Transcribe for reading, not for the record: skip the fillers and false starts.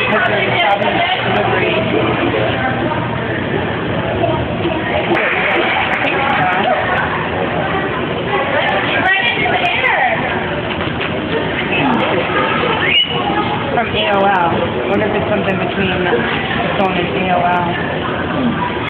because there's a problem with delivery. From AOL. What if it's something between the phone and AOL?